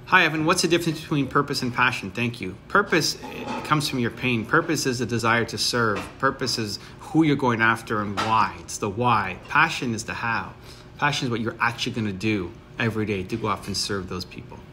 Hi, Evan. What's the difference between purpose and passion? Thank you. Purpose comes from your pain. Purpose is a desire to serve. Purpose is who you're going after and why. It's the why. Passion is the how. Passion is what you're actually going to do every day to go off and serve those people.